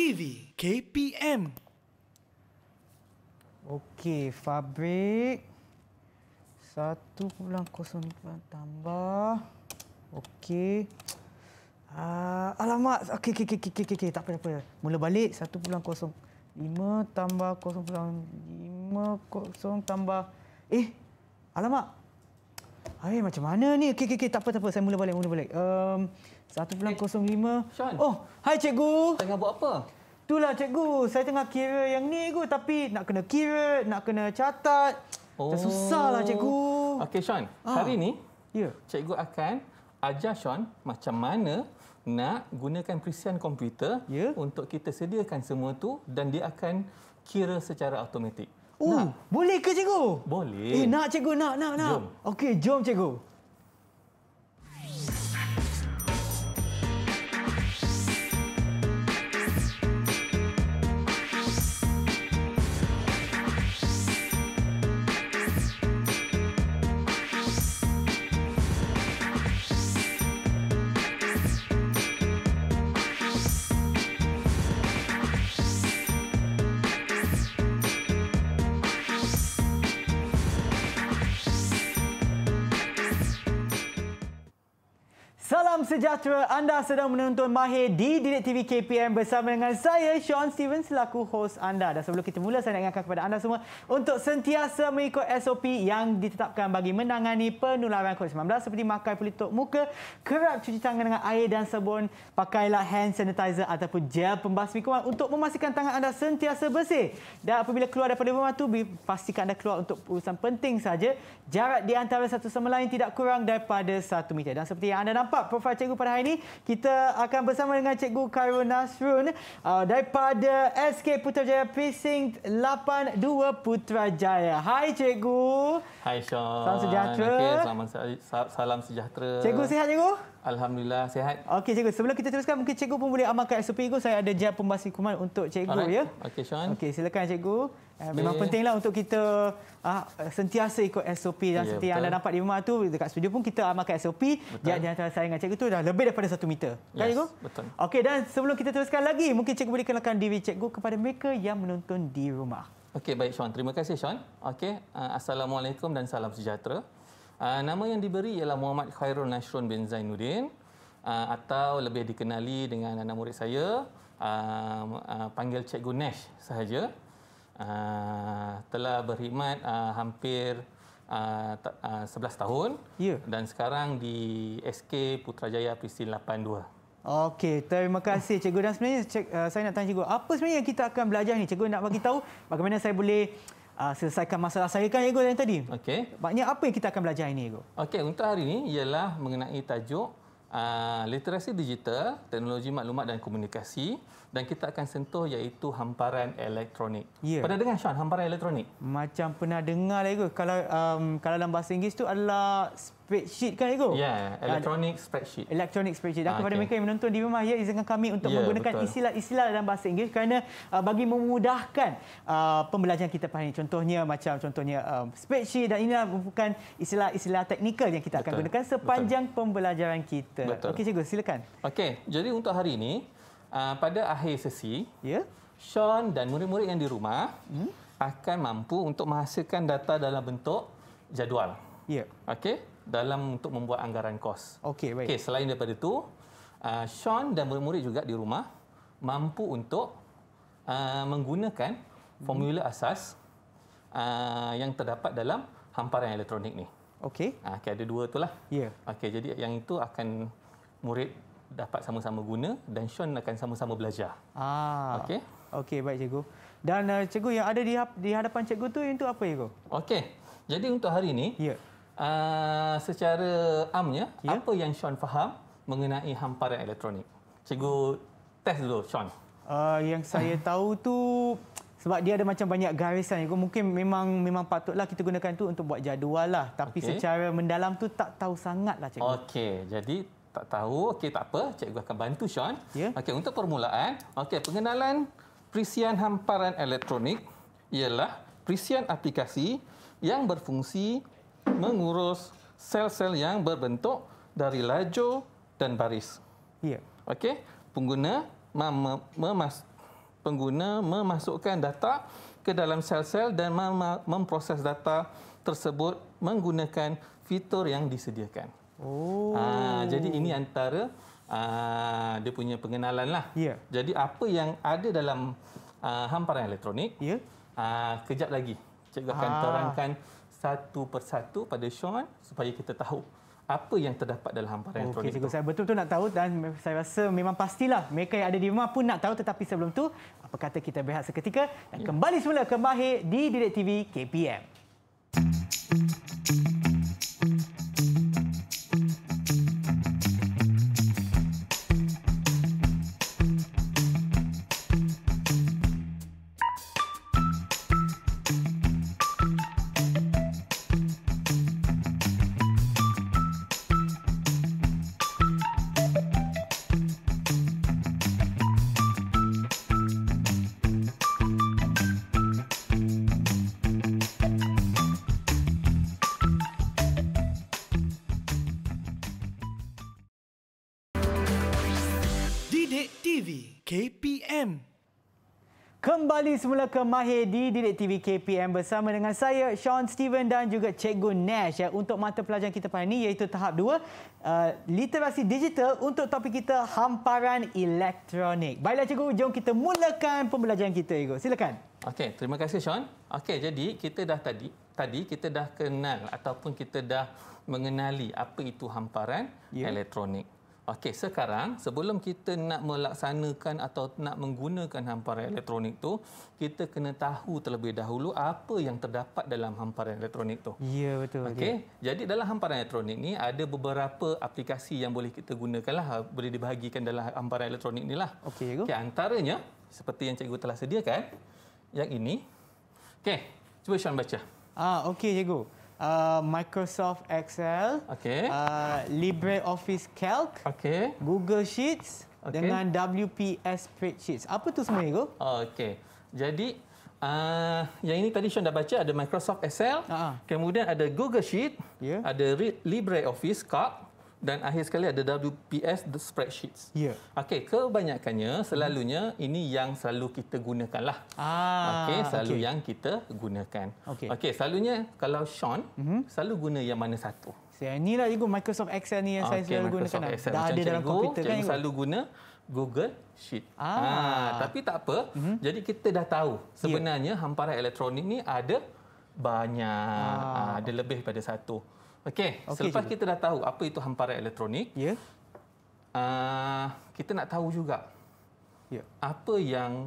TV KPM. Okey, fabrik 1.05 tambah. Okey. Alamak. Okey. Tak apa. Mula balik 1.05 tambah 0.50 tambah. Alamak. Macam mana ni? Okey. Tak apa. Saya mula balik. 1.05. Sean. Oh, hai cikgu. Tengah buat apa? Itulah cikgu, saya tengah kira yang ni cikgu, tapi nak kena kira, nak kena catat. Macam susahlah cikgu. Okey Sean, hari ni cikgu akan ajar Sean macam mana nak gunakan perisian komputer untuk kita sediakan semua tu dan dia akan kira secara automatik. Boleh ke cikgu? Boleh. Nak cikgu, nak. Jom. Okey, jom cikgu. Salam sejahtera, anda sedang menonton Mahir di Didik TV KPM bersama dengan saya, Sean Steven, selaku hos anda. Dan sebelum kita mula, saya nak ingatkan kepada anda semua untuk sentiasa mengikut SOP yang ditetapkan bagi menangani penularan COVID-19 seperti memakai pelitup muka, kerap cuci tangan dengan air dan sabun, pakailah hand sanitizer ataupun gel pembasmi kuman untuk memastikan tangan anda sentiasa bersih. Dan apabila keluar daripada rumah tu, pastikan anda keluar untuk urusan penting saja. Jarak di antara satu sama lain tidak kurang daripada 1 meter. Dan seperti yang anda nampak, profil cikgu pada hari ini, kita akan bersama dengan Cikgu Khairul Nasrun daripada SK Putrajaya Precinct 82 Putrajaya. Hai cikgu. Hai Sean. Salam sejahtera. Okay, salam sejahtera. Cikgu sihat cikgu? Alhamdulillah sihat. Okey cikgu, sebelum kita teruskan mungkin cikgu pun boleh amalkan SOP cikgu. Saya ada gel pembasmi kuman untuk cikgu ya. Okey Sean. Okey, silakan cikgu. Memang pentinglah untuk kita sentiasa ikut SOP dan seperti yang anda nampak di rumah tu, dekat studio pun kita amalkan SOP. Jarak di antara saya dengan cikgu tu dah lebih daripada 1 meter. Kan cikgu? Betul. Okey, dan sebelum kita teruskan lagi, mungkin cikgu boleh kenalkan diri cikgu kepada mereka yang menonton di rumah. Okey, baik Sean. Terima kasih Sean. Okey, Assalamualaikum dan salam sejahtera. Nama yang diberi ialah Muhammad Khairul Nasrun bin Zainuddin, atau lebih dikenali dengan anak murid saya, panggil Cikgu Nash sahaja. Telah berkhidmat hampir 11 tahun dan sekarang di SK Putrajaya Precinct 82. Okey, terima kasih cikgu. Dan sebenarnya saya nak tanya cikgu, apa sebenarnya yang kita akan belajar ni? Cikgu nak bagi tahu bagaimana saya boleh selesaikan masalah saya kan cikgu yang tadi. Okey. Maknanya apa yang kita akan belajar ini cikgu? Okey, untuk hari ini ialah mengenai tajuk literasi digital, teknologi maklumat dan komunikasi, dan kita akan sentuh iaitu hamparan elektronik. Pernah dengar Sean hamparan elektronik? Macam pernah dengar lah cikgu. Kalau dalam bahasa Inggeris tu adalah spreadsheet kan cikgu? Ya, electronic spreadsheet. Electronic spreadsheet. Dan kepada mereka yang menonton di rumah, izinkan kami untuk menggunakan istilah-istilah dalam bahasa Inggeris kerana bagi memudahkan pembelajaran kita pada hari ini. Contohnya spreadsheet, dan ini bukan istilah-istilah teknikal yang kita akan gunakan sepanjang pembelajaran kita. Okey cikgu, silakan. Okey, jadi untuk hari ini pada akhir sesi, Sean dan murid-murid yang di rumah akan mampu untuk menghasilkan data dalam bentuk jadual. Okey, dalam untuk membuat anggaran kos. Okey, baik. Okey, selain daripada itu, Sean dan murid-murid juga di rumah mampu untuk menggunakan formula asas yang terdapat dalam hamparan elektronik ni. Okey. Ada dua itulah. Okey, jadi yang itu akan murid dapat sama-sama guna dan Sean akan sama-sama belajar. Okey. Okey, baik cikgu. Dan cikgu yang ada di hadapan cikgu tu itu apa cikgu? Okey. Jadi untuk hari ini, secara amnya, apa yang Sean faham mengenai hamparan elektronik? Cikgu test dulu Sean. Yang saya tahu tu, sebab dia ada macam banyak garisan, mungkin memang patutlah kita gunakan tu untuk buat jadual lah. Tapi secara mendalam tu tak tahu sangat lah cikgu. Okey, jadi tak tahu. Okey, tak apa. Cikgu akan bantu Sean. Okey, untuk permulaan, pengenalan perisian hamparan elektronik ialah perisian aplikasi yang berfungsi mengurus sel-sel yang berbentuk dari lajur dan baris. Okey, pengguna pengguna memasukkan data ke dalam sel-sel dan memproses data tersebut menggunakan fitur yang disediakan. Jadi ini antara dia punya pengenalan lah. Yeah. Jadi apa yang ada dalam hamparan elektronik, kejap lagi cikgu akan terangkan satu persatu pada Sean supaya kita tahu apa yang terdapat dalam hamparan elektronik cikgu, saya betul-betul nak tahu dan saya rasa memang pastilah mereka yang ada di rumah pun nak tahu, tetapi sebelum tu apa kata kita berehat seketika dan kembali semula ke Mahir di Didik TV KPM. Didik TV KPM. Kembali semula ke Mahir di Didik TV KPM bersama dengan saya, Sean Steven dan juga Cikgu Nash untuk mata pelajaran kita pada ini iaitu tahap 2, literasi digital untuk topik kita hamparan elektronik. Baiklah cikgu, jom kita mulakan pembelajaran kita. Cikgu, silakan. Okey, terima kasih Sean. Okey, jadi kita dah tadi kita dah kenal ataupun kita dah mengenali apa itu hamparan elektronik. Okey, sekarang sebelum kita nak melaksanakan atau nak menggunakan hamparan elektronik tu, kita kena tahu terlebih dahulu apa yang terdapat dalam hamparan elektronik tu. Ya, betul. Okey, jadi dalam hamparan elektronik ni ada beberapa aplikasi yang boleh kita gunakanlah, boleh dibahagikan dalam hamparan elektronik ni lah. Okey, cikgu. Okey, antaranya seperti yang cikgu telah sediakan, yang ini. Okey, cuba Sean baca. Okey cikgu. Microsoft Excel, LibreOffice Calc, Google Sheets dengan WPS Spreadsheets. Apa tu semua, cikgu? Okey. Jadi yang ini tadi Sean dah baca, ada Microsoft Excel, kemudian ada Google Sheet, ada LibreOffice Calc dan akhir sekali ada WPS Spreadsheets. Okey, kebanyakannya selalunya ini yang selalu kita gunakanlah. Selalu yang kita gunakan. Okey, selalunya kalau Sean selalu guna yang mana satu? Saya inilah cikgu, Microsoft Excel ni yang saya selalu gunakan. Dah ada dalam komputer kan, cikgu selalu guna Google Sheet. Tapi tak apa. Jadi kita dah tahu sebenarnya hamparan elektronik ni ada banyak, ada lebih daripada satu. Okey, selepas kita dah tahu apa itu hamparan elektronik, kita nak tahu juga apa yang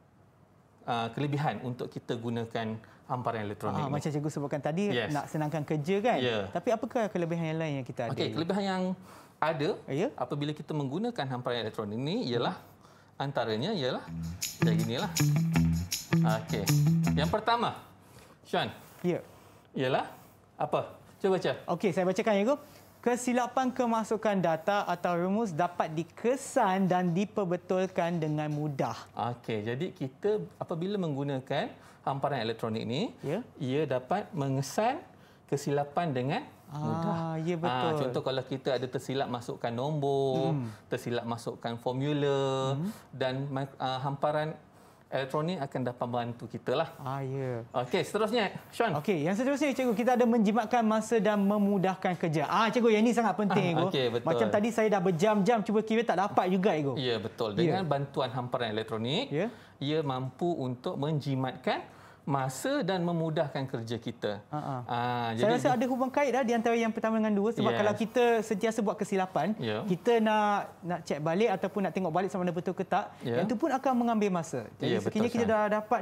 kelebihan untuk kita gunakan hamparan elektronik ni. Macam cikgu sebutkan tadi, nak senangkan kerja kan? Tapi apakah kelebihan yang lain yang kita ada? Okey, kelebihan yang ada apabila kita menggunakan hamparan elektronik ni ialah antaranya ialah macam inilah. Okey. Yang pertama, Sean. Ialah apa? Cuba baca. Okey, saya bacakan, cikgu. Kesilapan kemasukan data atau rumus dapat dikesan dan diperbetulkan dengan mudah. Okey, jadi kita apabila menggunakan hamparan elektronik ni, ia dapat mengesan kesilapan dengan mudah. Ya, betul. Contoh kalau kita ada tersilap masukkan nombor, tersilap masukkan formula dan hamparan elektronik akan dapat bantu kita lah. Okey, seterusnya, Sean. Okey, yang seterusnya cikgu, kita ada menjimatkan masa dan memudahkan kerja. Cikgu, yang ini sangat penting, cikgu. Okey, betul. Macam tadi saya dah berjam-jam cuba kira tak dapat juga, cikgu. Ya, betul. Dengan bantuan hamparan elektronik, ia mampu untuk menjimatkan masa dan memudahkan kerja kita. Saya rasa ada hubungan kait di antara yang pertama dengan dua, sebab kalau kita sentiasa buat kesilapan, kita nak cek balik ataupun nak tengok balik sama ada betul ke tak, yang itu pun akan mengambil masa. Jadi sekiranya kita dah dapat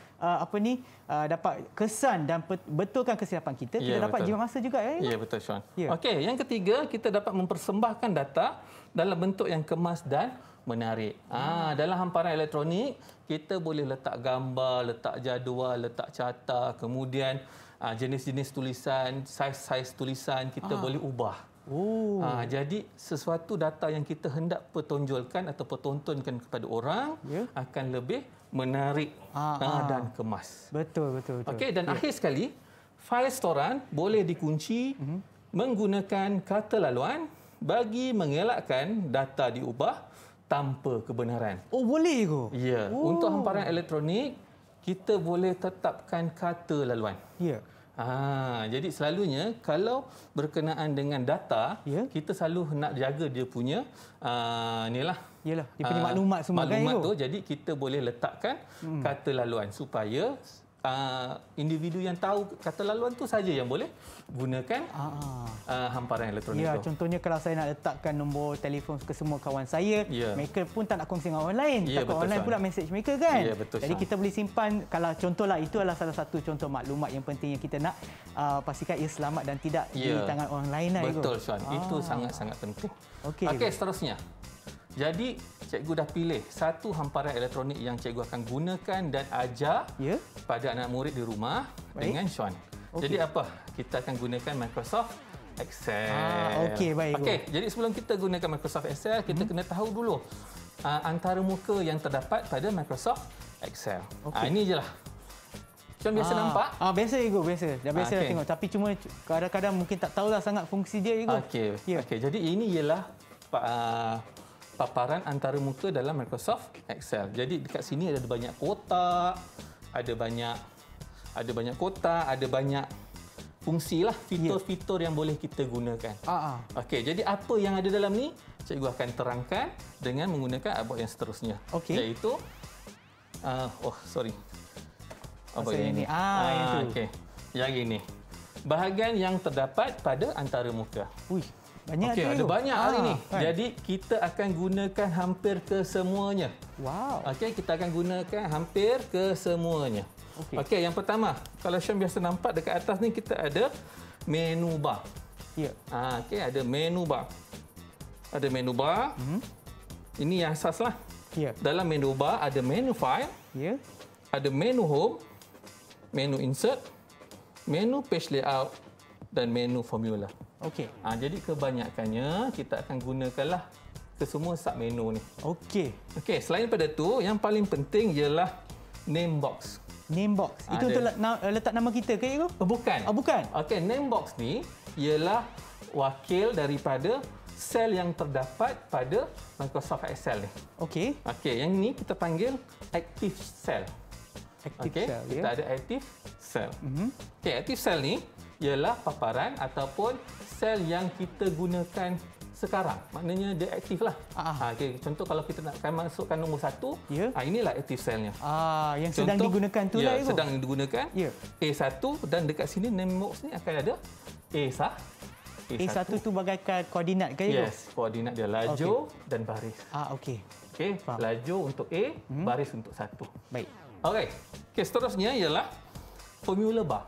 dapat kesan dan betulkan kesilapan kita, kita dapat jimat masa juga. Ya, betul Sean. Okey, yang ketiga, kita dapat mempersembahkan data dalam bentuk yang kemas dan menarik. Dalam hamparan elektronik, kita boleh letak gambar, letak jadual, letak carta, kemudian jenis-jenis tulisan, saiz-saiz tulisan kita boleh ubah. Jadi sesuatu data yang kita hendak pertonjolkan atau pertontonkan kepada orang akan lebih menarik dan kemas. Betul. Okey, dan akhir sekali, fail storan boleh dikunci menggunakan kata laluan bagi mengelakkan data diubah tanpa kebenaran. Oh, boleh ke? Ya, untuk hamparan elektronik, kita boleh tetapkan kata laluan. Ya. Jadi selalunya kalau berkenaan dengan data, kita selalu nak jaga dia punya inilah. Yalah, dia punya maklumat semua maklumat kan. tu, jadi kita boleh letakkan kata laluan supaya individu yang tahu kata laluan tu saja yang boleh gunakan hamparan elektronik tu. Contohnya kalau saya nak letakkan nombor telefon ke semua kawan saya, mereka pun tak nak kongsi dengan orang lain. Takut orang lain pula message mereka kan. Jadi kita boleh simpan, kalau contohlah itu adalah salah satu contoh maklumat yang penting yang kita nak pastikan ia selamat dan tidak di tangan orang lain. Betul, Sean. Itu sangat-sangat penting. Okey, seterusnya. Jadi, cikgu dah pilih satu hamparan elektronik yang cikgu akan gunakan dan ajar pada anak murid di rumah dengan Sean. Jadi apa? Kita akan gunakan Microsoft Excel. Okey, jadi sebelum kita gunakan Microsoft Excel, kita kena tahu dulu antara muka yang terdapat pada Microsoft Excel. Ini je lah. Sean biasa nampak? Biasa, Ego. Biasa. Dah biasa dah tengok. Tapi cuma kadang-kadang mungkin tak tahulah sangat fungsi dia, Ego. Okey. Jadi ini ialah paparan antara muka dalam Microsoft Excel. Jadi dekat sini ada banyak kotak, ada banyak kotak, ada banyak fungsi lah, fitur-fitur yang boleh kita gunakan. Okey, jadi apa yang ada dalam ni, cikgu akan terangkan dengan menggunakan abot yang seterusnya. Iaitu abot yang ini. Okey. Yang ini. Bahagian yang terdapat pada antara muka. Banyak ada banyak hari ni. Jadi kita akan gunakan hampir ke semuanya. Kita akan gunakan hampir ke semuanya. Yang pertama, kalau Syam biasa nampak dekat atas ni kita ada menu bar. Ada menu bar. Ada menu bar. Ini yang asaslah. Dalam menu bar ada menu file. Ada menu home, menu insert, menu page layout dan menu formula. Jadi kebanyakannya kita akan gunakanlah ke semua sub menu ni. Selain daripada tu, yang paling penting ialah name box. Name box. Itu untuk letak nama kita ke, Ego? Bukan. Bukan. Name box ni ialah wakil daripada sel yang terdapat pada Microsoft Excel ni. Yang ni kita panggil active cell. Kita ada active cell. Active cell ni ialah paparan ataupun sel yang kita gunakan sekarang. Maknanya dia aktif lah. Contoh kalau kita nak masukkan nombor 1, inilah active cellnya. Yang sedang digunakan tu lah. Sedang digunakan. A1 dan dekat sini name box ni akan ada A1. A1 tu bagaikan koordinat ke? Yes, koordinat dia lajur dan baris. Lajur untuk A, baris untuk 1. Baik. Seterusnya ialah formula bar.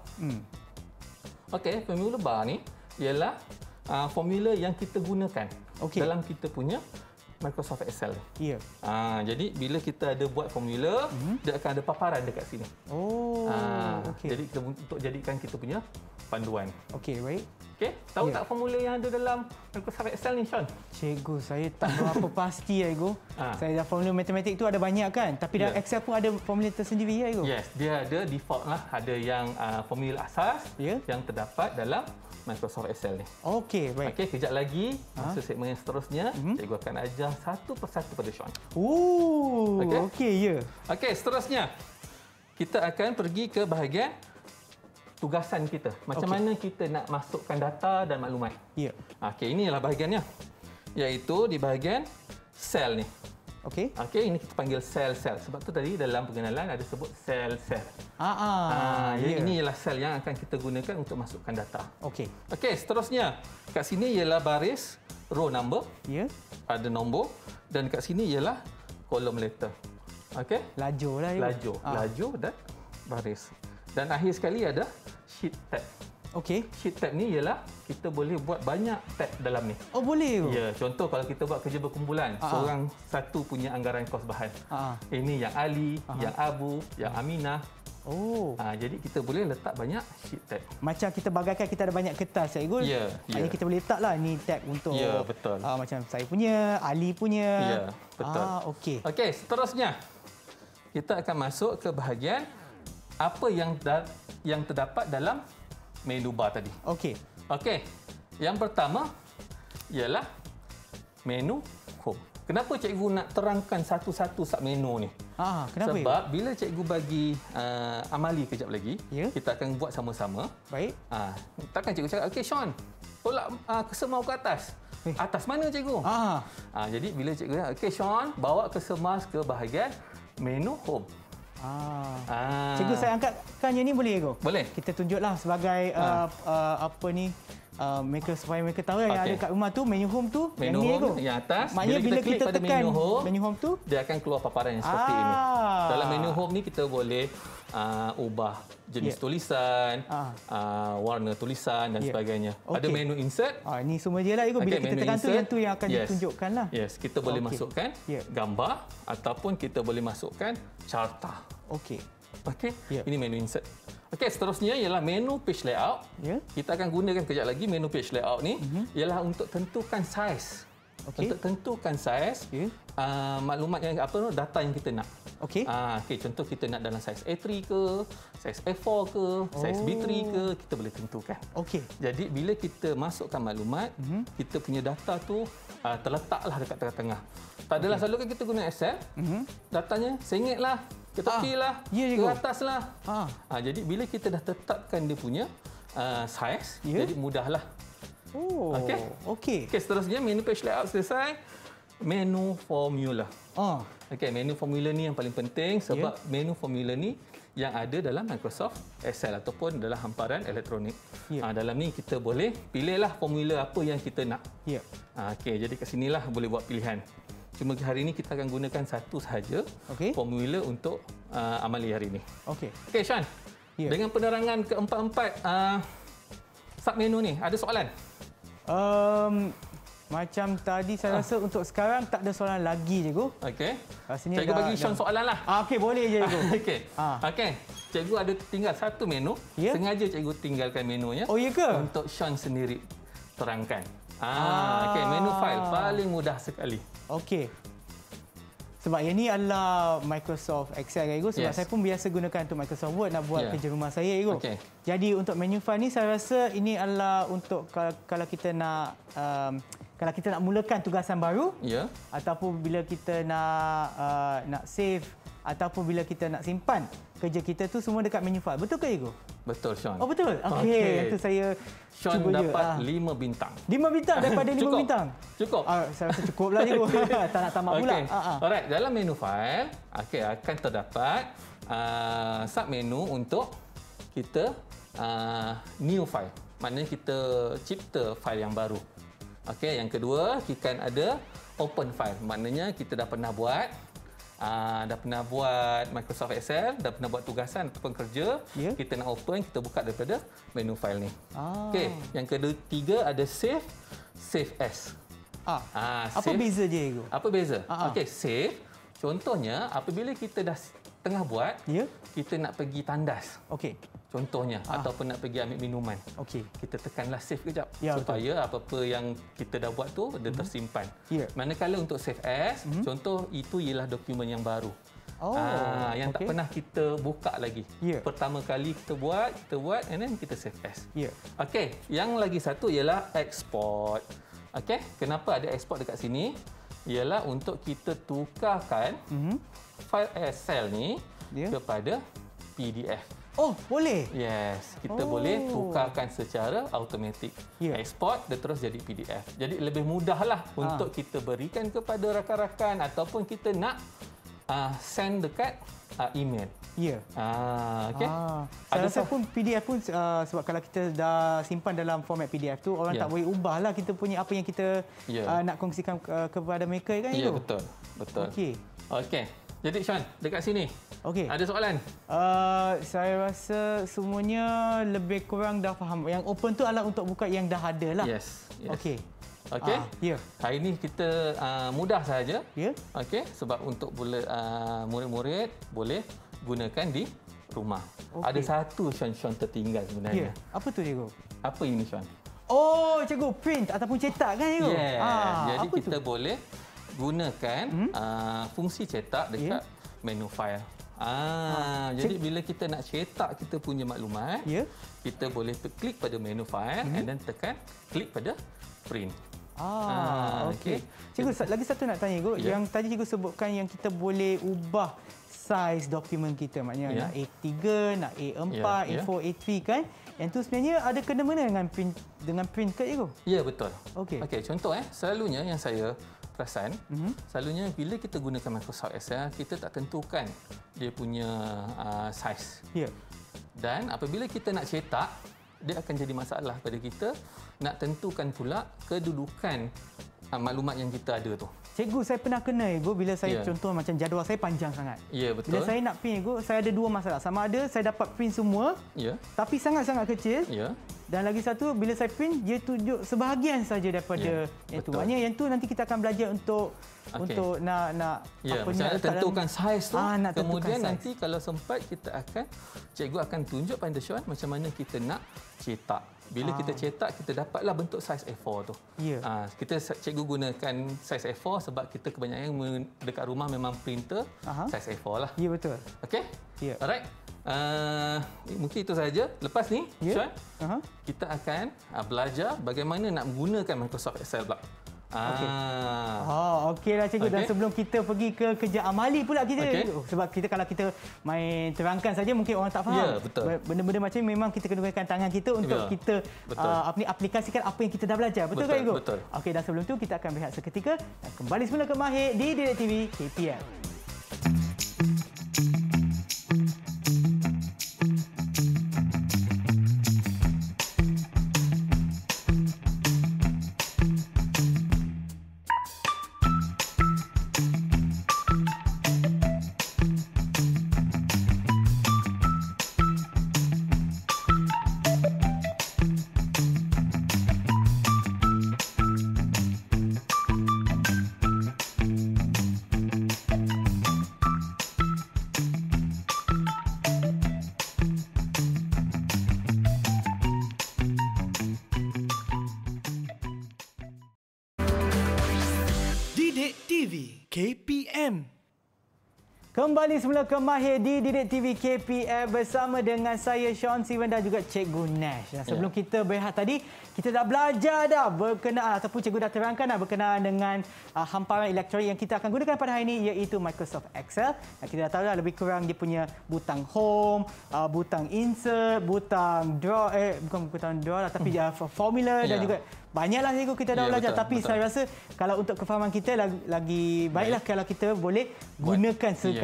Formula bar ni ialah formula yang kita gunakan dalam kita punya Microsoft Excel. Jadi bila kita ada buat formula, dia akan ada paparan dekat sini. Jadi kita untuk jadikan kita punya panduan. Baik. Tahu tak formula yang ada dalam Microsoft Excel ni, Sean? Cikgu, saya tak berapa pasti, Ego. Saya dah formula matematik tu ada banyak kan? Tapi dalam Excel pun ada formula tersendiri, Ego. Yes, dia ada default lah. Ada yang formula asas yang terdapat dalam Microsoft Excel ni. Baik. Kejap lagi, masa segmen yang seterusnya, cikgu akan ajar satu persatu pada Sean. Seterusnya, kita akan pergi ke bahagian tugasan kita. Macam mana kita nak masukkan data dan maklumat. Inilah bahagiannya. Iaitu di bahagian sel ni. Ini kita panggil sel-sel. Sebab tu tadi dalam pengenalan ada sebut sel-sel. Jadi ini ialah sel yang akan kita gunakan untuk masukkan data. Seterusnya. Kat sini ialah baris row number. Ada nombor. Dan kat sini ialah kolom letter. Lajur lah. Lajur dan baris. Dan akhir sekali ada sheet tab. Sheet tab ni ialah kita boleh buat banyak tab dalam ni. Boleh? Contoh kalau kita buat kerja berkumpulan, seorang satu punya anggaran kos bahan. Ini yang Ali, yang Abu, yang Aminah. Jadi kita boleh letak banyak sheet tab. Macam kita bagaikan kita ada banyak kertas, Cikgu. Ini kita boleh letaklah ni tab untuk betul. Macam saya punya, Ali punya. Betul. Seterusnya kita akan masuk ke bahagian apa yang terdapat dalam menu bar tadi. Yang pertama ialah menu home. Kenapa cikgu nak terangkan satu-satu submenu ni? Kenapa? Sebab bila cikgu bagi amali kejap lagi, kita akan buat sama-sama. Baik. Takkan cikgu cakap, okey Sean, tolak kesemau ke atas. Atas mana cikgu? Jadi bila cikgu cakap, okey Sean, bawa kesemas ke bahagian menu home. Cikgu, saya angkatkan yang ni boleh cikgu? Boleh. Kita tunjuklah sebagai supaya mereka tahu yang ada kat rumah tu, menu home tu, menu yang home ni yang atas. Maknanya bila kita tekan menu home tu, dia akan keluar paparan yang seperti ini. Dalam menu home ni kita boleh ubah jenis tulisan, warna tulisan dan sebagainya. Ada menu insert. Ini semua je lah cikgu. Bila kita tekan tu, yang tu yang akan ditunjukkan lah. Yes, kita boleh masukkan gambar ataupun kita boleh masukkan carta. Okey, ini menu insert. Okey, seterusnya ialah menu page layout. Kita akan gunakan kejap lagi menu page layout ni ialah untuk tentukan saiz. Untuk tentukan saiz maklumat yang data yang kita nak. Okey, contoh kita nak dalam saiz A3 ke, saiz A4 ke, saiz B3 ke, kita boleh tentukan. Okey. Jadi bila kita masukkan maklumat, kita punya data tu terletaklah dekat tengah-tengah. Tak adalah selalu kan kita guna Excel, datanya sengit lah, ke tepi lah, ke atas lah. Jadi bila kita dah tetapkan dia punya saiz, jadi mudahlah. Okey, seterusnya menu page layout selesai. Menu formula. Okey, menu formula ni yang paling penting sebab menu formula ni yang ada dalam Microsoft Excel ataupun dalam hamparan elektronik. Dalam ni kita boleh pilihlah formula apa yang kita nak. Okey, jadi kat sinilah boleh buat pilihan. Cuma hari ini kita akan gunakan satu sahaja formula untuk amali hari ini. Okey, Sean. Dengan penerangan keempat-empat submenu ni, ada soalan? Macam tadi saya rasa untuk sekarang tak ada soalan lagi cikgu. Okey. Cikgu bagi Sean soalan lah. Okey, boleh je cikgu. Okey. Cikgu ada tinggal satu menu. Sengaja cikgu tinggalkan menunya. Oh, ya ke? Untuk Sean sendiri terangkan. Okey, menu file paling mudah sekali. Okey. Sebab yang ni adalah Microsoft Excel cikgu. Sebab saya pun biasa gunakan untuk Microsoft Word nak buat kerja rumah saya cikgu. Jadi untuk menu file ni saya rasa ini adalah untuk kalau kita nak mulakan tugasan baru, ataupun bila kita nak save, ataupun bila kita nak simpan kerja kita tu, semua dekat menu file. Betul ke cikgu? Betul, Sean. Oh, betul? Okey, itu saya Sean cuba dapat 5 bintang. 5 bintang daripada 5 bintang? Cukup. Saya rasa cukuplah cikgu. Tak nak tamat pula. Alright, dalam menu file, akan terdapat submenu untuk kita new file. Maknanya kita cipta file yang baru. Okey, yang kedua, kita akan ada open file. Maknanya kita dah pernah buat Microsoft Excel, dah pernah buat tugasan ataupun kerja, kita nak open, kita buka daripada menu file ni. Okey, yang ketiga ada save as. Apa beza je cikgu? Apa beza? Okey, save. Contohnya, apabila kita dah tengah buat, kita nak pergi tandas. Okey. Contohnya, ataupun nak pergi ambil minuman. Okey. Kita tekanlah save kejap supaya apa-apa yang kita dah buat tu dia tersimpan. Manakala untuk save as, contoh itu ialah dokumen yang baru. Yang tak pernah kita buka lagi. Pertama kali kita buat and then kita save as. Okey, yang lagi satu ialah export. Okey, kenapa ada export dekat sini? Ialah untuk kita tukarkan file Excel ni kepada PDF. Oh, boleh? Yes, kita boleh tukarkan secara automatik. Export dia terus jadi PDF. Jadi lebih mudahlah untuk kita berikan kepada rakan-rakan ataupun kita nak send dekat email. Okey. Saya rasa pun PDF pun sebab kalau kita dah simpan dalam format PDF tu, orang tak boleh ubahlah kita punya apa yang kita nak kongsikan kepada mereka kan itu. Ya, betul. Okey. Jadi Sean, dekat sini. Ada soalan? Saya rasa semuanya lebih kurang dah faham. Yang open tu adalah untuk buka yang dah ada lah. Yes. Okey. Hari ini kita mudah saja. Okey, sebab untuk murid-murid boleh gunakan di rumah. Ada satu Sean tertinggal sebenarnya. Apa tu cikgu? Apa ini Sean? Oh, cikgu, print ataupun cetak kan cikgu? Jadi kita boleh gunakan fungsi cetak dekat menu file. Jadi bila kita nak cetak kita punya maklumat, kita boleh klik pada menu file and then tekan klik pada print. Okey. Cikgu, lagi satu nak tanya, Cikgu. Yang tadi Cikgu sebutkan yang kita boleh ubah saiz dokumen kita. Maknanya nak A3, nak A4, A4, A3 kan. Yang tu sebenarnya ada kena-mena dengan print card, Cikgu? Ya, betul. Okey. Okey, contoh selalunya yang saya perasan, selalunya bila kita gunakan Microsoft Excel, kita tak tentukan dia punya saiz. Ya. Dan apabila kita nak cetak, dia akan jadi masalah pada kita nak tentukan pula kedudukan maklumat yang kita ada tu. Cikgu, saya pernah kena, Cikgu, bila saya contoh macam jadual saya panjang sangat. Ya, betul. Bila saya nak print, Cikgu, saya ada dua masalah. Sama ada saya dapat print semua, tapi sangat-sangat kecil. Dan lagi satu, bila saya print, dia tunjuk sebahagian saja daripada yang tu. Maknanya yang tu nanti kita akan belajar untuk nak macam mana tentukan saiz tu. Kemudian nanti kalau sempat cikgu akan tunjuk pada Sean macam mana kita nak cetak. Bila kita cetak, kita dapatlah bentuk saiz A4 tu. Cikgu gunakan saiz A4 sebab kita kebanyakan dekat rumah memang printer saiz A4 lah. Ya, betul. Okey? Alright. Mungkin itu sahaja. Lepas ni, Sean, kita akan belajar bagaimana nak menggunakan Microsoft Excel pula. Okeylah, Cikgu. Dan sebelum kita pergi ke kerja amali pula kita, sebab kalau kita main terangkan saja mungkin orang tak faham. Ya, betul. Benda-benda macam ni memang kita kena gunakan tangan kita untuk kita aplikasikan apa yang kita dah belajar. Betul kan, Cikgu? Betul. Okey, dan sebelum tu kita akan berehat seketika dan kembali semula ke Mahir di Didik TV KPM. Didik TV KPM. Kembali semula ke Mahir di Didik TV KPM bersama dengan saya Sean Steven dan juga Cikgu Nash. Dan sebelum kita berehat tadi, kita dah belajar dah berkenaan ataupun Cikgu dah terangkan dah berkenaan dengan hamparan elektronik yang kita akan gunakan pada hari ini, iaitu Microsoft Excel. Dan kita dah tahu dah lebih kurang dia punya butang home, butang insert, butang draw, bukan butang draw lah, tapi formula dan juga banyaklah Cikgu kita dah belajar. Betul, tapi saya rasa kalau untuk kefahaman kita lagi baiklah kalau kita boleh gunakan sekarang.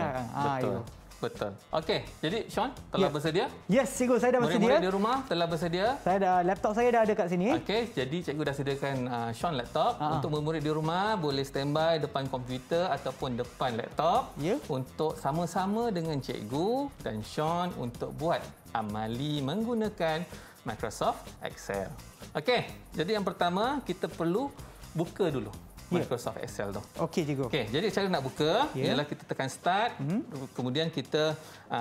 Betul. Okey, jadi Sean telah bersedia? Yes, Cikgu, saya dah bersedia. Murid-murid di rumah telah bersedia? Laptop saya dah ada kat sini. Okey, jadi Cikgu dah sediakan Sean laptop. Untuk murid-murid di rumah boleh standby depan komputer ataupun depan laptop untuk sama-sama dengan Cikgu dan Sean untuk buat amali menggunakan Microsoft Excel. Okey, jadi yang pertama kita perlu buka dulu Microsoft Excel tu. Okey, Cikgu. Okey, jadi cara nak buka ialah kita tekan start, kemudian kita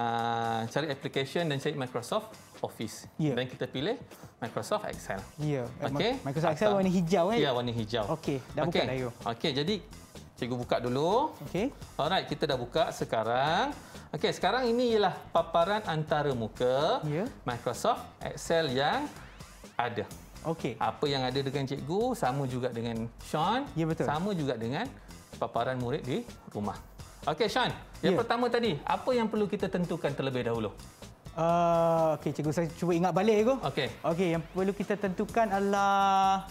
cari application dan cari Microsoft Office. Dan kita pilih Microsoft Excel. Okey. Microsoft Excel warna hijau Ya, warna hijau. Okey, dah buka dah, Cikgu. Okey, jadi Cikgu buka dulu. Okey. Alright, kita dah buka sekarang. Okey, sekarang ini ialah paparan antara muka Microsoft Excel yang ada. Okey. Apa yang ada dengan Cikgu sama juga dengan Sean. Ya, betul. Sama juga dengan paparan murid di rumah. Okey, Sean. Yang pertama tadi, apa yang perlu kita tentukan terlebih dahulu? Okey, Cikgu, saya cuba ingat balik, Cikgu. Okey, yang perlu kita tentukan adalah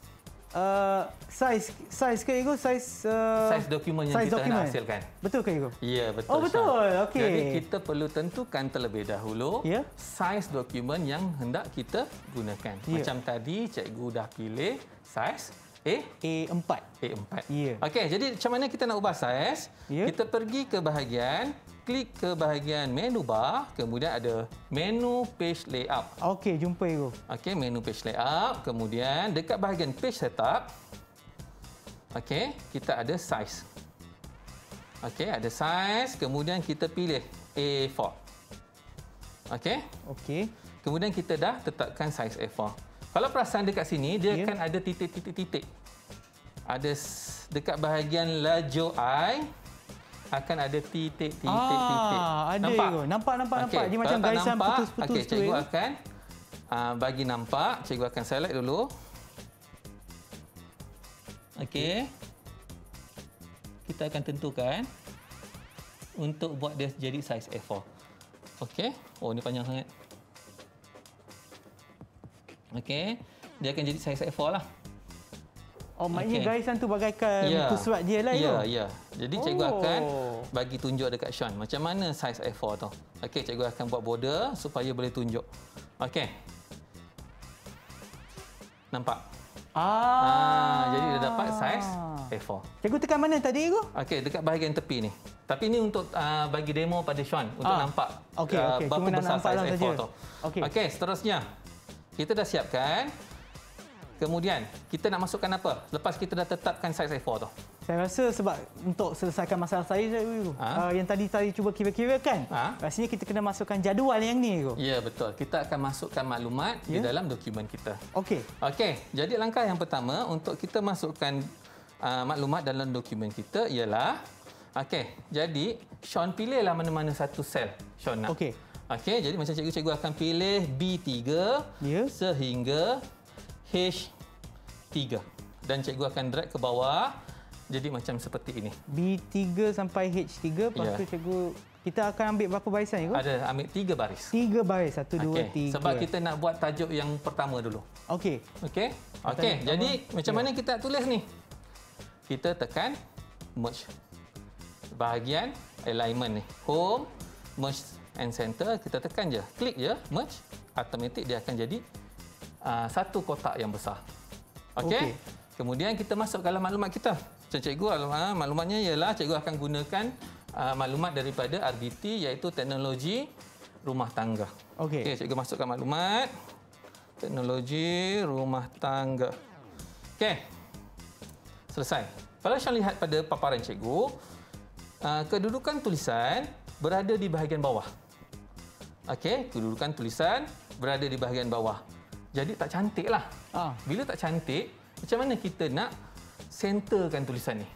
saiz ke, Cikgu? Saiz dokumen yang kita nak hasilkan. Betul ke, Cikgu? Ya, betul. Oh, betul. Okey. Jadi kita perlu tentukan terlebih dahulu saiz dokumen yang hendak kita gunakan. Macam tadi Cikgu dah pilih saiz A4. Okey, jadi macam mana kita nak ubah saiz? Kita pergi ke bahagian, klik ke bahagian menu bar, kemudian ada menu page layout. Okey, jumpa, Cikgu. Okey, menu page layout, kemudian dekat bahagian page setup, okey, kita ada saiz. Okey, ada saiz, kemudian kita pilih A4. Okey. Kemudian kita dah tetapkan saiz A4. Kalau perasan dekat sini, dia akan ada titik-titik-titik. Ada dekat bahagian lajur I, akan ada titik-titik-titik. Nampak. Dia macam garisan putus-putus. Okey, Cikgu akan bagi nampak. Cikgu akan select dulu. Okey. kita akan tentukan untuk buat dia jadi saiz A4. Okey. Oh, ni panjang sangat. Okey. Dia akan jadi saiz A4 lah. Oh, maknanya garisan tu bagaikan muka surat dia lah. Ya. Jadi cikgu akan bagi tunjuk dekat Sean macam mana saiz A4 tu. Okey, cikgu akan buat border supaya boleh tunjuk. Okey. Nampak? Jadi dia dapat saiz A4. Cikgu tekan mana tadi tu? Okey, dekat bahagian tepi ni. Tapi ni untuk bagi demo pada Sean untuk nampak berapa besar saiz A4 tu. Okey, seterusnya kita dah siapkan. Kemudian, kita nak masukkan apa? Lepas kita dah tetapkan saiz A4 tu. Saya rasa sebab untuk selesaikan masalah saya, yang tadi cuba kira-kirakan, rasanya kita kena masukkan jadual yang ni. Ya, betul. Kita akan masukkan maklumat di dalam dokumen kita. Okey. Jadi langkah yang pertama untuk kita masukkan maklumat dalam dokumen kita ialah, jadi Sean pilihlah mana-mana satu sel Sean nak. Okey, jadi macam cikgu akan pilih B3 sehingga H3 dan cikgu akan drag ke bawah jadi macam seperti ini. B3 sampai H3, lepas tu cikgu kita akan ambil berapa barisan cikgu? Ada ambil 3 baris. 3 baris, 1 2 3. Sebab kita nak buat tajuk yang pertama dulu. Okey. Jadi macam mana kita tulis ni? Kita tekan merge. Bahagian alignment ni. Home, merge and center, kita tekan je. Klik je merge, automatik dia akan jadi satu kotak yang besar. Okey. Kemudian kita masuk dalam maklumat kita. Macam cikgu, maklumatnya ialah cikgu akan gunakan maklumat daripada RBT iaitu teknologi rumah tangga. Okey, cikgu masukkan maklumat teknologi rumah tangga. Okey. Selesai. Kalau Sean lihat pada paparan cikgu, kedudukan tulisan berada di bahagian bawah. Okey, kedudukan tulisan berada di bahagian bawah. Jadi tak cantik lah. Bila tak cantik, macam mana kita nak centerkan tulisan ni?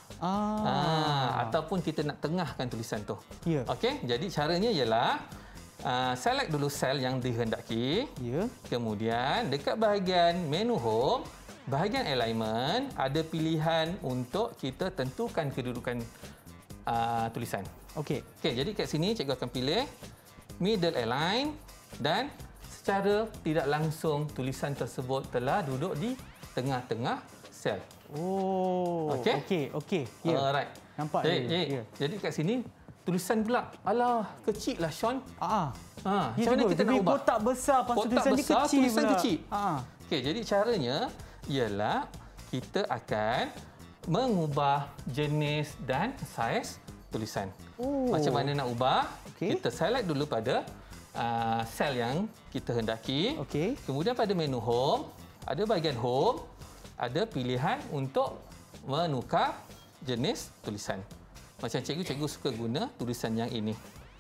Ataupun kita nak tengahkan tulisan tu. Okey, jadi caranya ialah select dulu sel yang dihendaki. Kemudian dekat bahagian menu home, bahagian alignment, ada pilihan untuk kita tentukan kedudukan tulisan. Okey, jadi kat sini cikgu akan pilih middle align dan secara tidak langsung tulisan tersebut telah duduk di tengah-tengah sel. Okey. Alright. Nampak jadi kat sini tulisan pula, alah kecil lah Sean. Macam mana kita nak ubah? Kotak besar, tulisan dia kecil. Tulisan kecil. Okey, jadi caranya ialah kita akan mengubah jenis dan saiz tulisan. Macam mana nak ubah? Kita select dulu pada sel yang kita hendaki. Kemudian pada menu home, ada bahagian home, ada pilihan untuk menukar jenis tulisan. Macam cikgu suka guna tulisan yang ini.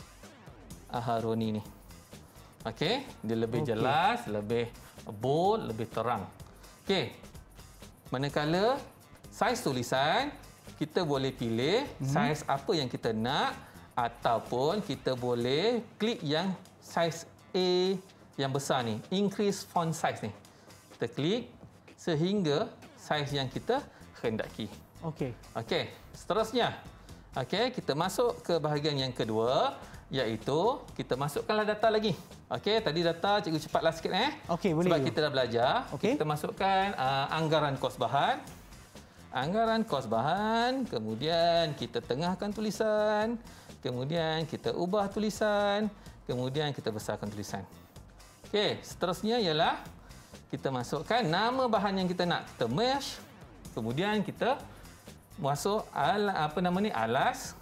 Aharoni ni. Okey, dia lebih jelas, lebih bold, lebih terang. Okey. Manakala saiz tulisan, kita boleh pilih saiz apa yang kita nak ataupun kita boleh klik yang saiz A yang besar ni, increase font size ni. Kita klik sehingga saiz yang kita hendaki. Okey, seterusnya. Kita masuk ke bahagian yang kedua iaitu kita masukkanlah data lagi. Tadi data cikgu cepatlah sikit boleh. Sebab kita dah belajar. Kita masukkan anggaran kos bahan. Anggaran kos bahan, kemudian kita tengahkan tulisan, kemudian kita ubah tulisan, kemudian kita besarkan tulisan. Seterusnya ialah kita masukkan nama bahan yang kita nak. Kita mesh, kemudian kita masuk alas,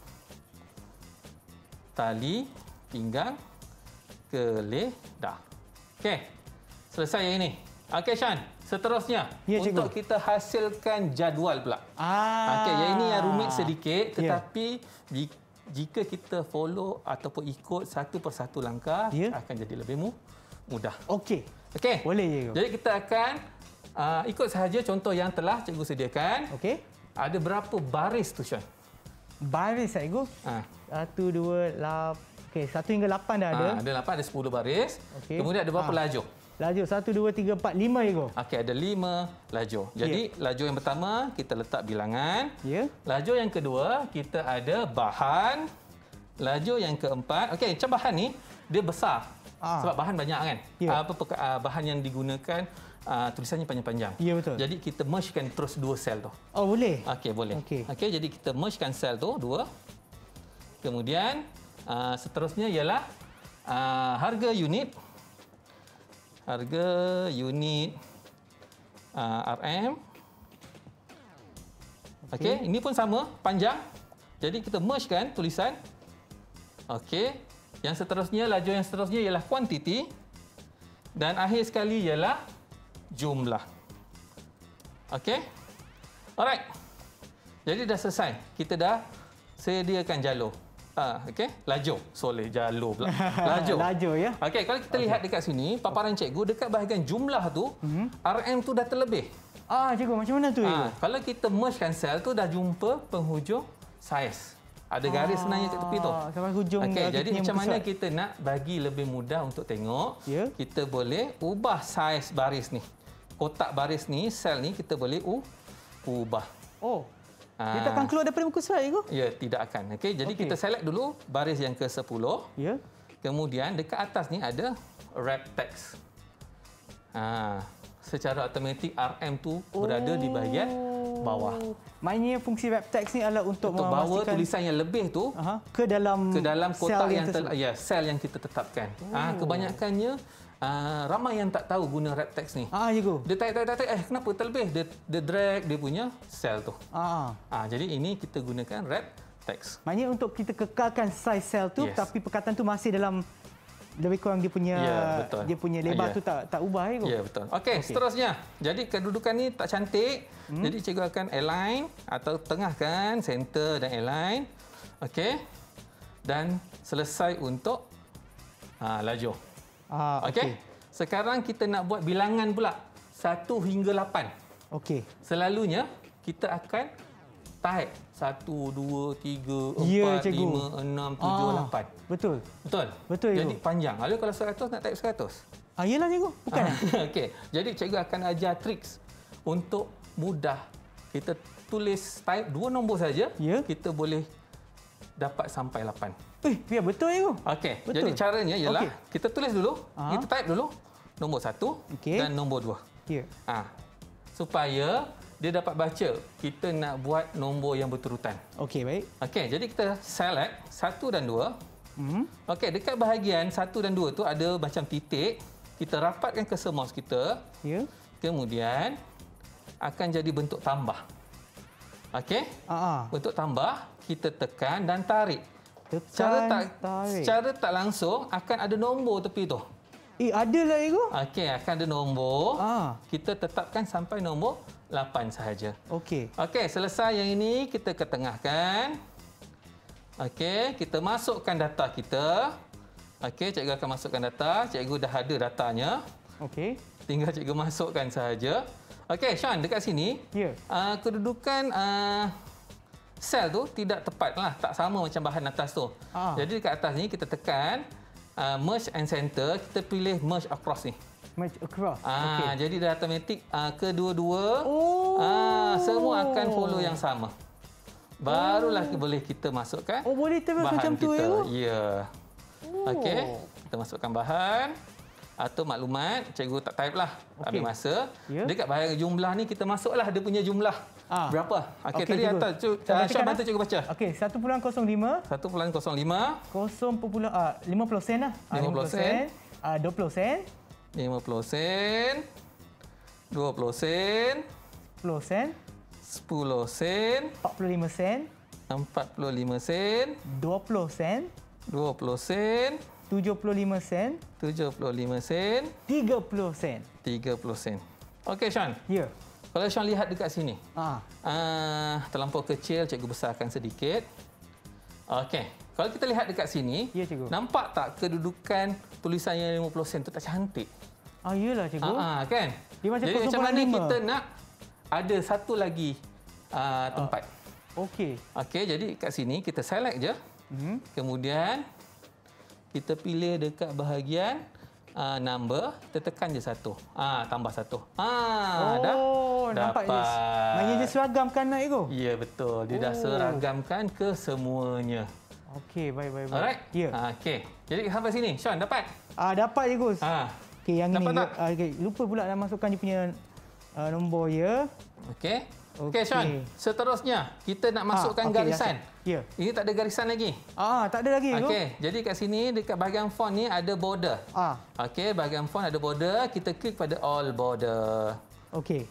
tali, pinggang, geledah. Selesai yang ini. Sean. Seterusnya, untuk kita hasilkan jadual pula. Yang ini yang rumit sedikit, tetapi jika kita follow ataupun ikut satu persatu langkah, akan jadi lebih mudah. Okey. Boleh. Jadi kita akan ikut sahaja contoh yang telah cikgu sediakan. Ada berapa baris tu, Sean? Baris, cikgu? 1, 2, 8. 1 hingga 8 dah ada. Ada 8, ada 10 baris. Kemudian ada berapa lajur? Lajur 1, 2, 3, 4, 5 cikgu. Okey, ada 5 lajur. Jadi lajur yang pertama kita letak bilangan. Ya. Lajur yang kedua kita ada bahan. Lajur yang keempat, okey, macam bahan ni dia besar. Sebab bahan banyak kan. Bahan yang digunakan tulisannya panjang-panjang. Ya, betul. Jadi kita mergekan terus 2 sel tu. Oh, boleh? Okey, boleh. Okey, jadi kita mergekan sel tu 2. Kemudian seterusnya ialah harga unit RM. Okey, ini pun sama, panjang. Jadi kita mergekan tulisan. Okey, yang seterusnya, lajur yang seterusnya ialah kuantiti dan akhir sekali ialah jumlah. Okey. Alright. Jadi dah selesai. Kita dah sediakan jalur. Okey, lajur. Soleh jalur pula. Lajur. Lajur ya. Okey, kalau kita lihat dekat sini, paparan cikgu dekat bahagian jumlah tu, RM tu dah terlebih. Cikgu, macam mana tu? Kalau kita mergekan sel tu dah jumpa penghujung saiz. Ada garis sebenarnya kat tepi tu. Sampai hujung. Okey, jadi macam mana kita nak bagi lebih mudah untuk tengok? Kita boleh ubah saiz baris ni. Kotak baris ni, sel ni kita boleh ubah. Dia takkan keluar daripada muka surat, cikgu? Ya, tidak akan. Okey, jadi kita select dulu baris yang ke-10. Ya. Kemudian dekat atas ni ada wrap text. Secara automatik RM tu berada di bahagian bawah. Maknanya fungsi wrap text ni adalah untuk bawa tulisan yang lebih tu ke dalam kotak sel yang kita tetapkan. Kebanyakannya ramai yang tak tahu guna wrap text ni. Cikgu. Dia type, kenapa terlebih? Dia drag dia punya sel tu. Jadi ini kita gunakan wrap text. Maknanya untuk kita kekalkan saiz sel tu, tapi perkataan tu masih dalam lebih kurang dia punya lebar tu tak ubah, cikgu. Ya, betul. Okey, seterusnya. Jadi kedudukan ni tak cantik. Jadi cikgu akan align atau tengahkan center dan align. Okey. Dan selesai untuk lajur. Okey. Sekarang kita nak buat bilangan pula. 1 hingga 8. Okey. Selalunya kita akan type 1, 2, 3, 4, 5, 6, 7, 8. Betul. Betul. Jadi panjang. Lalu kalau 100 nak type 100. Iyalah, cikgu. Bukan. Okey. Jadi cikgu akan ajar triks untuk mudah kita tulis type 2 nombor saja. Kita boleh dapat sampai 8. Biar betul, cikgu. Okey. Jadi caranya ialah kita tulis dulu, kita type dulu nombor 1 dan nombor 2. Supaya dia dapat baca. Kita nak buat nombor yang berturutan. Okey, baik. Okey, jadi kita select 1 dan 2. Okey, dekat bahagian 1 dan 2 tu ada macam titik. Kita rapatkan cursor mouse kita. Kemudian akan jadi bentuk tambah. Okey? Bentuk tambah, kita tekan dan tarik. Secara tak langsung akan ada nombor tepi tu. Adalah, cikgu. Okey, akan ada nombor. Kita tetapkan sampai nombor 8 sahaja. Okey, selesai yang ini kita ketengahkan. Okey, kita masukkan data kita. Okey, cikgu akan masukkan data. Cikgu dah ada datanya. Okey. Tinggal cikgu masukkan sahaja. Okey, Sean, dekat sini. Kedudukan sel tu tidak tepatlah, tak sama macam bahan atas tu. Jadi dekat atas ni kita tekan merge and center, kita pilih merge across ni. Merge across. Jadi dah automatik kedua-dua semua akan follow yang sama. Barulah boleh kita masukkan boleh terus bahan macam kita. Tu, ya? Ya. Okey, kita masukkan bahan atau maklumat. Cikgu tak type lah. Ambil masa. Dekat bahagian jumlah ni kita masuklah dia punya jumlah. Berapa? Okey, tadi atas. Syah bantu cikgu baca. Okey, 1.05. 1.05. 50 sen lah. 50 sen. 20 sen. 50 sen. 20 sen. 10 sen. 10 sen. 45 sen. 45 sen. 20 sen. 20 sen. 75 sen. 75 sen. 30 sen. 30 sen. Okey, Sean. Ya. Kalau Sean lihat dekat sini. Terlampau kecil, cikgu besarkan sedikit. Okey. Kalau kita lihat dekat sini, nampak tak kedudukan tulisan yang 50 sen tu tak cantik? Iyalah, cikgu. Kan? Dia macam jadi macam mana kita nak ada satu lagi tempat. Okey, jadi kat sini kita select je. Kemudian kita pilih dekat bahagian number, kita tekan je satu. Tambah satu. Dah. Nampak dapat. Maknanya dia seragamkan nak ego. Ya, betul. Dia dah seragamkan ke semuanya. Okey, baik. Alright? Ya. Okey. Jadi sampai sini, Sean dapat? Dapat je, Gus. Okey, yang dapat ini. tak? Okay. Lupa pula nak masukkan dia punya nombor ya. Okey. Okey, Sean. Seterusnya, kita nak masukkan garisan. Ya. Ini tak ada garisan lagi. Tak ada lagi. Okey, jadi kat sini dekat bahagian font ni ada border. Okey, bahagian font ada border, kita klik pada all border. Okey.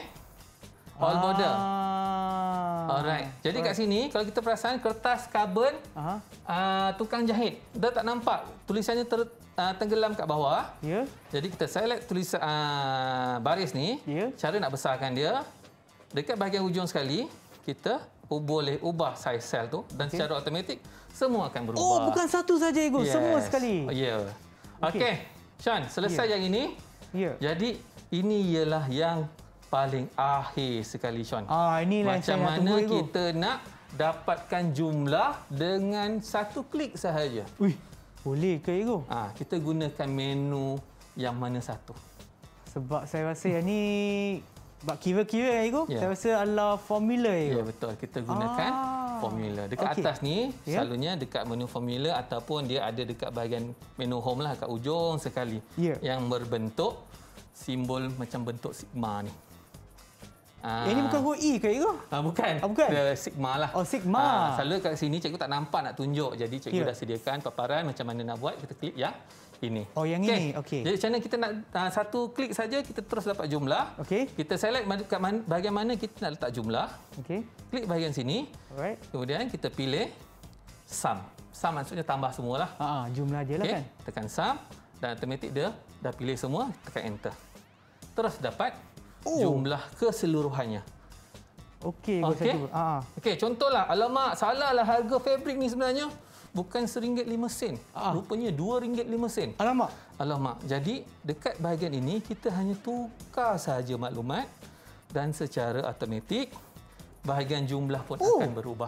All border. Alright. Jadi kat sini kalau kita perasan kertas karbon tukang jahit, dia tak nampak tulisannya tenggelam kat bawah. Ya. Jadi kita select tulisan baris ni. Cara nak besarkan dia, dekat bahagian hujung sekali kita boleh ubah saiz sel tu dan secara automatik semua akan berubah. Bukan satu saja, Ego. Yes. Semua sekali. Ya. Okey. Sean, selesai yang ini. Ya. Jadi ini ialah yang paling akhir sekali, Sean. Inilah macam yang mana tunggu, kita nak dapatkan jumlah dengan satu klik sahaja. Boleh ke, Ego? Kita gunakan menu yang mana satu? Sebab saya rasa yang ni bab kira-kira, Ego. Saya rasa adalah formula, Ego. Ya, betul. Kita gunakan formula. Dekat atas ni, selalunya dekat menu formula ataupun dia ada dekat bahagian menu home lah, kat ujung sekali. Yang berbentuk simbol macam bentuk sigma ni. Ini bukan huruf E ke, Ego? Bukan. Bukan? Dia sigma lah. Sigma. Selalu kat sini cikgu tak nampak nak tunjuk. Jadi cikgu dah sediakan paparan macam mana nak buat. Kita klik yang ini. Yang ini. Okey. Jadi macam mana kita nak satu klik saja kita terus dapat jumlah. Kita select kat bahagian mana kita nak letak jumlah. Klik bahagian sini. Alright. Kemudian kita pilih sum. Sum maksudnya tambah semualah. Jumlah je lah kan. Tekan sum dan automatik dia dah pilih semua, tekan enter. Terus dapat jumlah keseluruhannya. Okey. Contohlah, alamak, salahlah harga fabrik ni sebenarnya bukan RM1.05. Rupanya RM2.05. Alamak. Jadi dekat bahagian ini kita hanya tukar sahaja maklumat dan secara automatik bahagian jumlah pun akan berubah.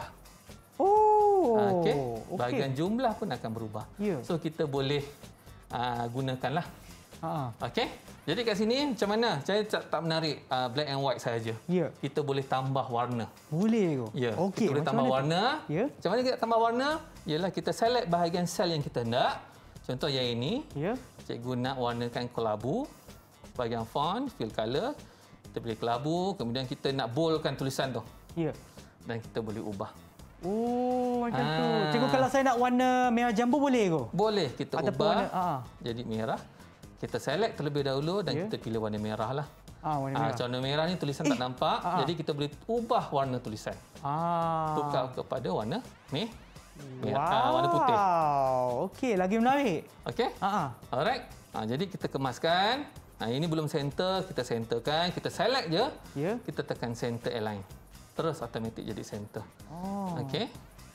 Bahagian jumlah pun akan berubah. So kita boleh gunakanlah. Okey. Jadi kat sini macam mana? Saya tak menarik black and white sahaja. Kita boleh tambah warna. Boleh ke? Ya. Kita boleh tambah warna. Macam mana kita tambah warna? Ialah kita select bahagian sel yang kita hendak. Contoh yang ini. Cikgu nak warnakan kelabu. Bahagian font, fill color. Kita pilih kelabu. Kemudian kita nak boldkan tulisan tu. Dan kita boleh ubah. Macam tu. Cikgu, kalau saya nak warna merah jambu boleh ke? Boleh. Kita ubah jadi merah. Kita select terlebih dahulu dan kita pilih warna merah lah. Warna merah ni tulisan tak nampak. Jadi kita boleh ubah warna tulisan. Tukar kepada warna merah, warna putih. Okey, lagi menarik. Okey? Alright. Jadi kita kemaskan. Ini belum center, kita centerkan. Kita select je. Kita tekan center align. Terus automatik jadi center. Okey.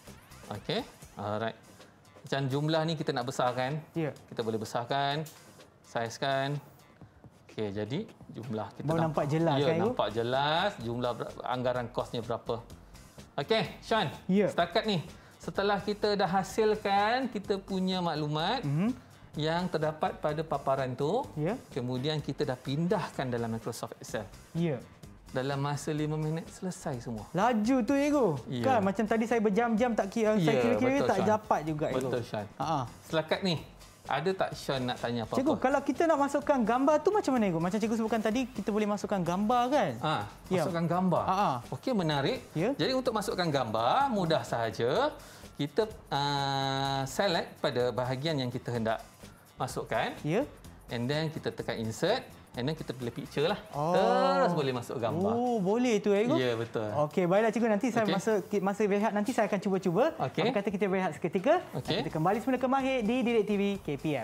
Alright. Macam jumlah ni kita nak besarkan. Kita boleh besarkan. Saizkan. Okey, jadi jumlah kita nampak jelas kan? Nampak jelas jumlah anggaran kosnya berapa. Okey, Sean. Setakat ni setelah kita dah hasilkan kita punya maklumat yang terdapat pada paparan tu, kemudian kita dah pindahkan dalam Microsoft Excel. Dalam masa 5 minit selesai semua. Laju tu, Ego. Kan macam tadi saya berjam-jam tak kira, saya kira-kira tak dapat juga, Ego. Betul, Sean. Setakat ni ada tak Sean nak tanya apa-apa? Cikgu, kalau kita nak masukkan gambar tu macam mana, Ego? Macam cikgu sebutkan tadi, kita boleh masukkan gambar kan? Masukkan gambar. Okey, menarik. Jadi untuk masukkan gambar, mudah sahaja. Kita select pada bahagian yang kita hendak masukkan. And then kita tekan insert. And then kita pilih picture lah. Terus boleh masuk gambar. Boleh tu, Ego? Ya, betul. Okey, baiklah cikgu. Nanti saya masa berehat nanti saya akan cuba-cuba. Apa kata kita berehat seketika. Kita kembali semula ke Mahir di Didik TV KPM.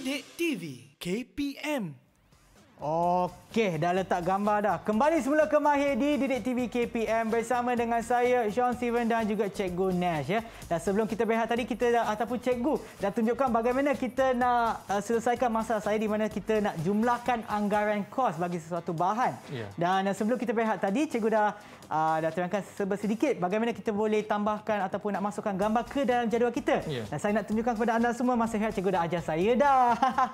Didik TV KPM. Okey, dah letak gambar dah. Kembali semula ke Mahir di Didik TV KPM bersama dengan saya, Sean Steven dan juga Cikgu Nash. Ya. Dan sebelum kita berehat tadi, kita ataupun Cikgu dah tunjukkan bagaimana kita nak selesaikan masalah saya di mana kita nak jumlahkan anggaran kos bagi sesuatu bahan. Yeah. Dan sebelum kita berehat tadi, Cikgu dah terangkan sedikit bagaimana kita boleh tambahkan ataupun nak masukkan gambar ke dalam jadual kita. Yeah. Dan saya nak tunjukkan kepada anda semua, masa rehat Cikgu dah ajar saya dah.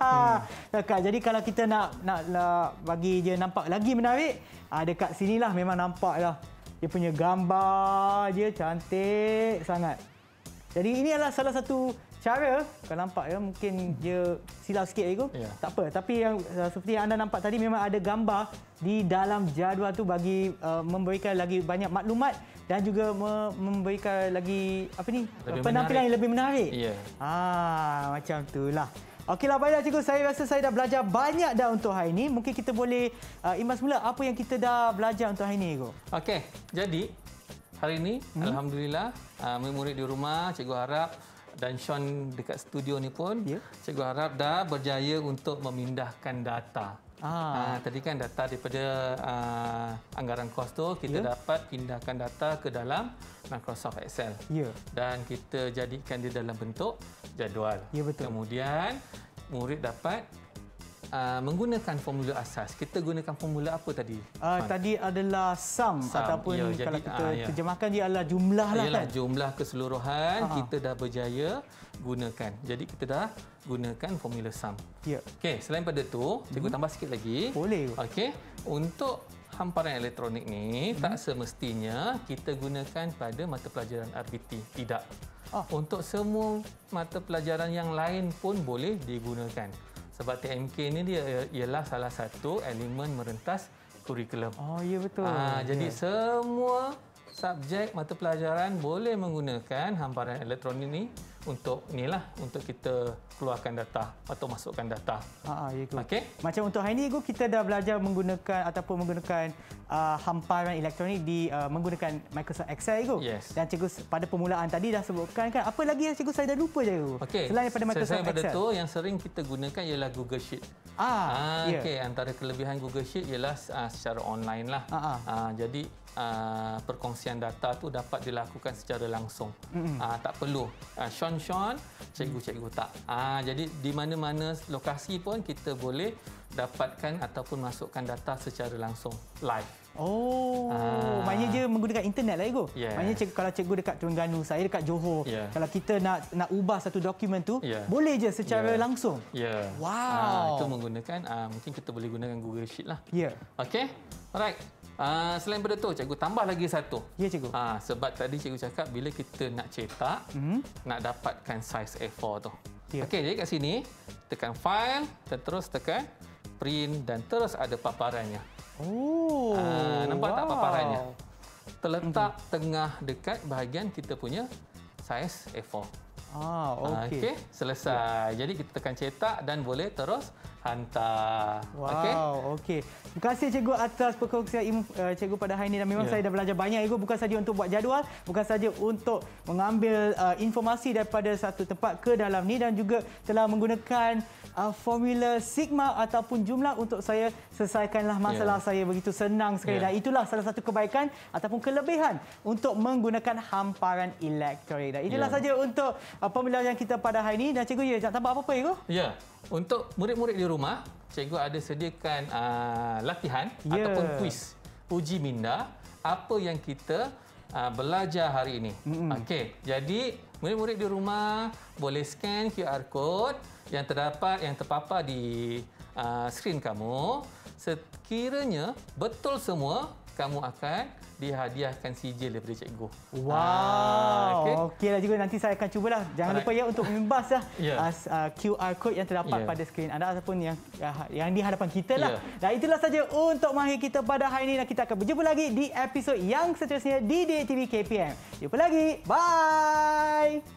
Jadi kalau kita nak bagi dia nampak lagi menarik, dekat sinilah memang nampak lah dia punya gambar dia cantik sangat. Jadi ini adalah salah satu cara, kalau nampak ya mungkin dia silap sikit Ego. Tak apa, tapi yang seperti yang anda nampak tadi memang ada gambar di dalam jadual tu bagi memberikan lagi banyak maklumat dan juga memberikan lagi penampilan yang lebih menarik. Macam itulah. Okeylah, baiklah Cikgu, saya rasa saya dah belajar banyak dah untuk hari ini. Mungkin kita boleh imbas mula apa yang kita dah belajar untuk hari ini, Cikgu. Okey, jadi hari ini alhamdulillah murid-murid di rumah, Cikgu harap dan Sean dekat studio ni pun, Cikgu harap dah berjaya untuk memindahkan data. Tadi kan data daripada anggaran kos tu kita dapat pindahkan data ke dalam Microsoft Excel. Dan kita jadikan dia dalam bentuk jadual. Betul. Kemudian murid dapat menggunakan formula asas. Kita gunakan formula apa tadi? Tadi adalah sum ataupun kalau kita terjemahkan dia adalah jumlah lah kan. Jumlah keseluruhan kita dah berjaya gunakan. Jadi kita dah gunakan formula sum. Okey, selain pada tu, Cikgu tambah sikit lagi. Boleh. Okey, untuk hamparan elektronik ni tak semestinya kita gunakan pada mata pelajaran RBT. Tidak. Untuk semua mata pelajaran yang lain pun boleh digunakan. Sebab TMK ni dia ialah salah satu elemen merentas kurikulum. Ya betul. Jadi semua subjek mata pelajaran boleh menggunakan hamparan elektronik ni untuk kita keluarkan data atau masukkan data. Okey. Macam untuk hari ini kita dah belajar menggunakan hamparan elektronik di menggunakan Microsoft Excel Dan Cikgu pada permulaan tadi dah sebutkan kan, apa lagi yang Cikgu saya dah lupa Cikgu? Selain daripada Microsoft Excel. Tu yang sering kita gunakan ialah Google Sheet. Antara kelebihan Google Sheet ialah secara online lah. Jadi perkongsian data tu dapat dilakukan secara langsung. Tak perlu Sean, cikgu tak. Jadi di mana-mana lokasi pun kita boleh dapatkan ataupun masukkan data secara langsung live. Maknanya dia menggunakan internet lah Cikgu. Maknanya kalau cikgu dekat Terengganu, saya dekat Johor, kalau kita nak ubah satu dokumen tu, boleh je secara langsung. Wow. Itu menggunakan mungkin kita boleh gunakan Google Sheet lah. Okey. Alright. Selain daripada tu, cikgu tambah lagi satu. Cikgu. Sebab tadi cikgu cakap bila kita nak cetak, nak dapatkan saiz A4 tu. Okey, jadi kat sini tekan file, terus tekan print dan terus ada paparannya. Nampak tak paparannya? Terletak tengah dekat bahagian kita punya saiz A4. Okey, selesai. Jadi kita tekan cetak dan boleh terus hantar. Okey. Terima kasih Cikgu atas perkongsian ilmu Cikgu pada hari ini. Dan memang saya dah belajar banyak Cikgu, bukan saja untuk buat jadual, bukan saja untuk mengambil informasi daripada satu tempat ke dalam ni, dan juga telah menggunakan formula sigma ataupun jumlah untuk saya selesaikanlah masalah saya begitu senang sekali. Dan itulah salah satu kebaikan ataupun kelebihan untuk menggunakan hamparan elektronik. Dan itulah saja untuk pembelajaran kita pada hari ini. Dan Cikgu nak tambah apa-apa Cikgu? Untuk murid-murid di rumah, Cikgu ada sediakan latihan ataupun kuis uji minda apa yang kita belajar hari ini. Okey, jadi murid-murid di rumah boleh scan QR code yang terpapar di skrin kamu. Sekiranya betul semua, kamu akan dihadiahkan sijil daripada cikgu. Okeylah Cikgu, nanti saya akan cubalah. Jangan lupa untuk membahas QR code yang terdapat pada skrin anda ataupun yang di hadapan kita lah. Dan itulah saja untuk Mahir kita pada hari ini, dan kita akan berjumpa lagi di episod yang seterusnya di Didik TV KPM. Jumpa lagi. Bye.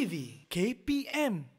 TV KPM